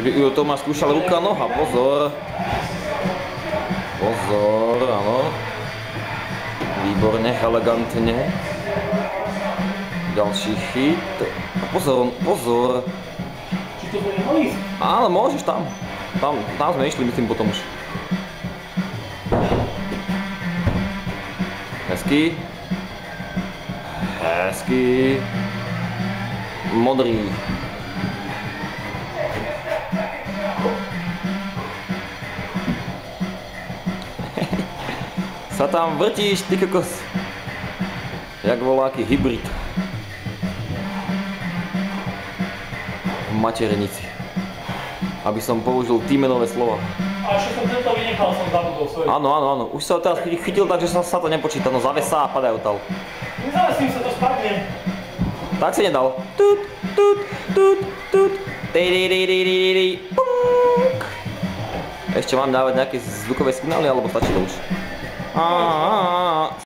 Jo, to má skúšal ruka, noha, pozor. Pozor, áno. Výborne, elegantne. Ďalší chyt. Pozor, pozor. Či to bude mohli? Áno, môžeš tam. Tam sme išli, myslím, potom už. Hezky. Hezky. Modrý. Sa tam vrtíš, ty kokos. Jak voláky hybrid. V maternici. Aby som použil týmenové slova. A ešte som tento vynechal, som zabudol svoje. Áno. Už sa teraz chytil tak, že sa to nepočíta. No zavesá a padajú tal. Nezavesím sa, to spadne. Tak si nedal. Tut. Punk. Ešte mám dávať nejaké zvukové signály, alebo stačí to už?